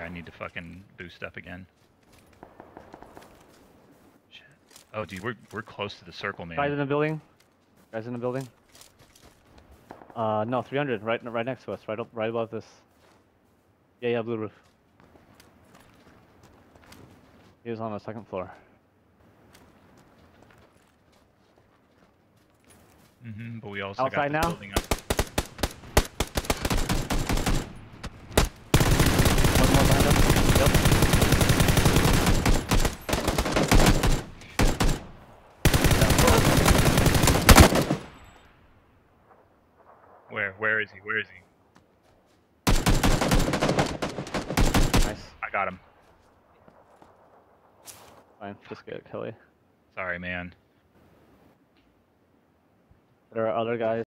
I need to fucking boost up again. Shit. Oh, dude, we're close to the circle, man. Guys in the building. Guys in the building. No, 300, right next to us, right above this. Yeah, blue roof. He was on the second floor. But we also Outside got this now? building up. One more behind us. Yep. Where is he? Where is he? Nice. I got him. Fine, just get Kelly. Sorry, man. There are other guys.